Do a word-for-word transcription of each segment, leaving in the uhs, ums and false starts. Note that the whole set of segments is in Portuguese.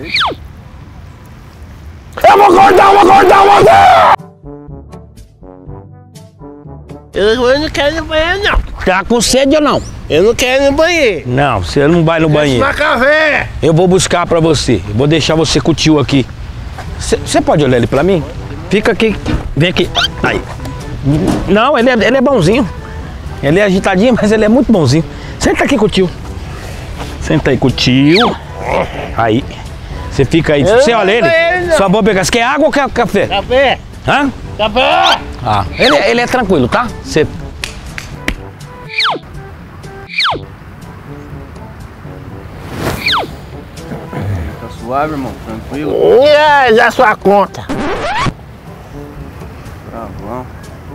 Eu vou cortar, eu vou cortar você! Eu não quero ir no banheiro, não. Tá com sede ou não? Eu não quero ir no banheiro. Não, você não vai no banheiro. Tomar café. Eu vou buscar pra você. Vou deixar você com o tio aqui. Você pode olhar ele pra mim? Fica aqui. Vem aqui. Aí. Não, ele é, ele é bonzinho. Ele é agitadinho, mas ele é muito bonzinho. Senta aqui com o tio. Senta aí com o tio. Aí. Você fica aí. Você olha ele. ele Só vou pegar. Você quer água ou quer café? Café. Hã? Café. Ah, ele, ele é tranquilo, tá? Você... Tá suave, irmão? Tranquilo? É, já sua conta. Tá bom.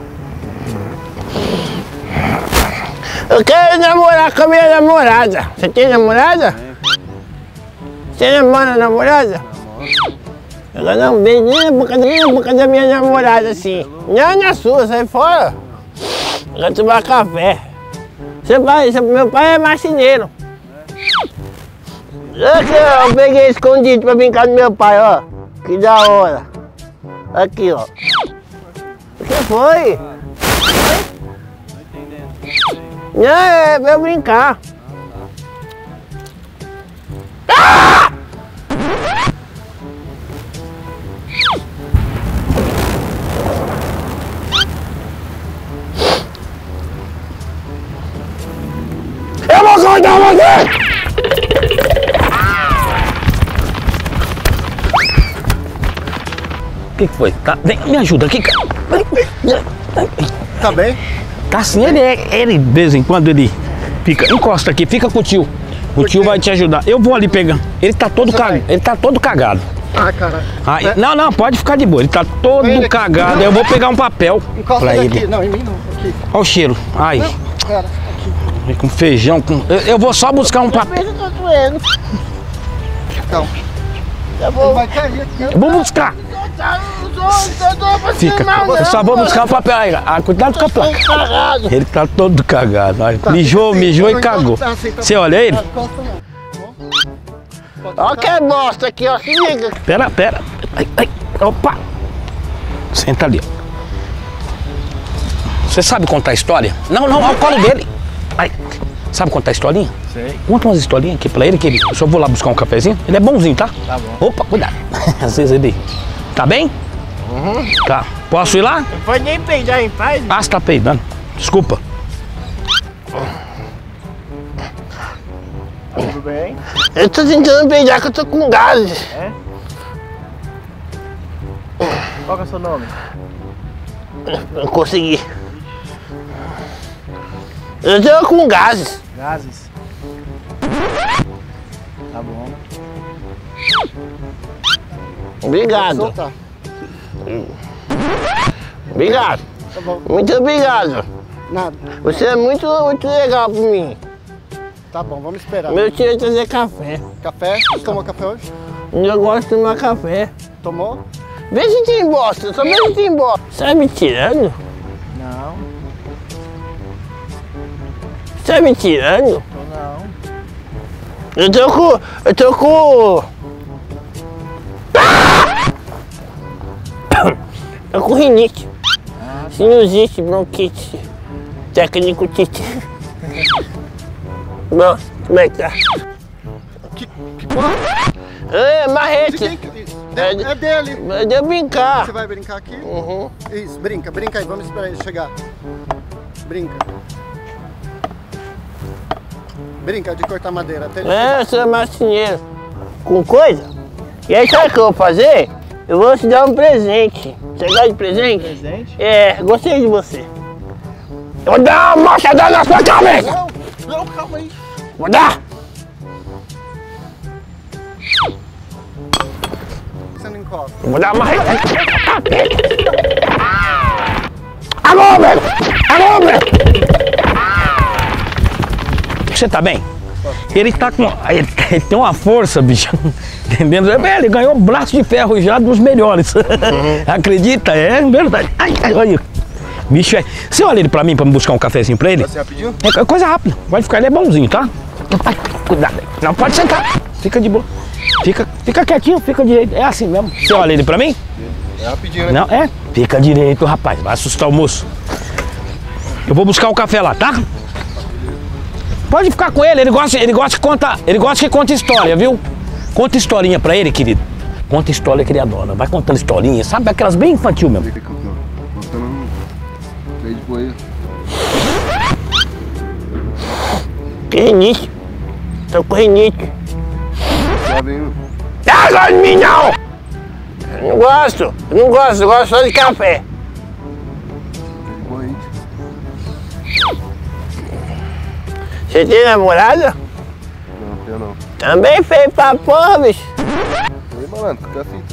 Eu quero namorar com a minha namorada. Você tem namorada? Você namora namorada? Ela não vem nem na boca, nem na boca da minha namorada assim. Não na sua, sai fora. Eu quero tomar café. Você vai, você, meu pai é marceneiro. Aqui, ó, eu peguei escondido pra brincar do meu pai, ó. Que da hora. Aqui, ó. O que foi? Não, é pra eu brincar. Ah! Eu vou cortar você! O que, que foi? Tá, vem, me ajuda aqui, cara. Tá bem? Tá assim, ele, ele de vez em quando ele fica, encosta aqui, fica com o tio. O tio vai te ajudar. Eu vou ali pegar. Ele tá todo cagado. Ele tá todo cagado. Ah, cara. Aí, É. Não, não, pode ficar de boa. Ele tá todo Ele aqui. cagado. Não. Eu vou pegar um papel Encosta pra daqui. ele. Não, em mim não. Aqui. Olha o cheiro. Ai, Não, cara, aqui. com feijão. Com... Eu, eu vou só buscar um papel. Eu tô doendo. Calma. Eu Ele vou... vai cair aqui. Eu vou buscar. Fica. Eu só vou buscar um papel aí. Ah, cuidado com a placa. Cagado. Ele tá todo cagado. Olha. Tá, Mijou, assim, mijou e então cagou. tá assim, tá Você bom. olha ele? Não, encosta não. Pode Olha colocar. que bosta aqui, ó. Se liga. Pera, pera. Ai, ai. Opa. Senta ali. Você sabe contar história? Não, não, ao colo dele. Ai. Sabe contar historinha? Sei. Conta umas historinhas aqui pra ele, que ele... Eu só vou lá buscar um cafezinho. Ele é bonzinho, tá? Tá bom. Opa, cuidado. Às vezes ele... Tá bem? Uhum. Tá. Posso ir lá? Não pode nem peidar em paz. Ah, você tá peidando. Desculpa. Tudo bem? Eu tô tentando peidar que eu tô com gases. É? Qual que é o seu nome? Não consegui. Eu tô com gases. Gases. Tá bom. Obrigado. Soltar. Obrigado. Tá bom. Muito obrigado. Nada. Você é muito, muito legal pra mim. Tá bom, vamos esperar. Meu tio ia trazer café. Café? Você tomou café hoje? Eu gosto de tomar café. Tomou? Vê se tem bosta, só vê se tem bosta. Você tá me tirando? Não. Você tá me tirando? Tô não. Eu tô com... Eu tô com... Ah! Eu tô com rinite. Sinusite, bronquite. Técnico Tite. Bom, como é que tá? Que, que porra? É, De marrete. quem que- de- É dele. É de eu brincar. Você vai brincar aqui? Uhum. Isso, brinca, brinca aí, vamos esperar ele chegar. Brinca. Brinca de cortar madeira até ele chegar. É, eu sou marceneiro. Com coisa? E aí, sabe o que eu vou fazer? Eu vou te dar um presente. Você gosta de presente? Presente? É, gostei de você. Eu vou dar uma machadada na sua cabeça! Não, não, calma aí. Vou dar! Você não encosta. Eu vou dar uma... Alô, velho! Alô, velho! Você tá bem? Ele tá com... Ele, ele tem uma força, bicho. Entendendo? É, ele ganhou um braço de ferro já dos melhores. Uhum. Acredita? É verdade. Ai, ai, olha. Bicho, é... Você olha ele pra mim, pra me buscar um cafezinho pra ele? Você já pediu? É coisa rápida. Vai ficar, ele é bonzinho, tá? Ai, cuidado. Não pode sentar. Fica de boa. Fica, fica quietinho, fica direito. É assim mesmo. Você olha ele pra mim? É rapidinho, né? Não, é. Fica direito, rapaz. Vai assustar o moço. Eu vou buscar o café lá, tá? Pode ficar com ele, ele gosta, ele gosta que conta, ele gosta que conta história, viu? Conta historinha pra ele, querido. Conta história que ele adora. Vai contando historinha, sabe? Aquelas bem infantil mesmo. Botando meio de boia. Que rinite. Tô com rinite. Já veio. Ah, gosto de mim não! Eu não gosto, eu não gosto, eu gosto só de café. Meio de boia. Você tem namorada? Não, tenho não. Também feio pra porra, bicho. Ei, malandro, fica assim.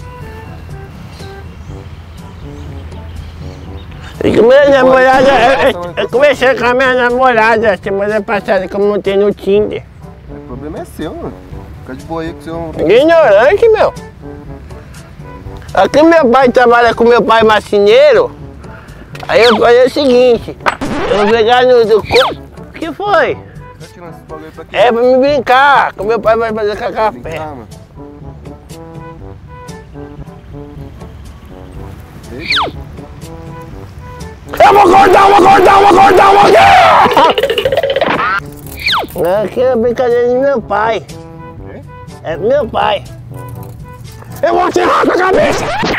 E com minha namorada, eu, eu, eu conversei com a minha namorada semana passada que eu montei no Tinder. O problema é seu, mano. Fica de boia que você não. Ignorante, meu. Aqui meu pai trabalha com meu pai marceneiro. Aí eu falei o seguinte, eu vou pegar no do co... O que foi? Tá tirando esse bagulho pra quê? É pra me brincar, que meu pai vai fazer com café. Vem cá, mano. Ei, Eu vou cortar, vou cortar, vou cortar, vou cortar! Aqui é brincadeira de meu pai. É meu pai. Eu vou tirar com a cabeça!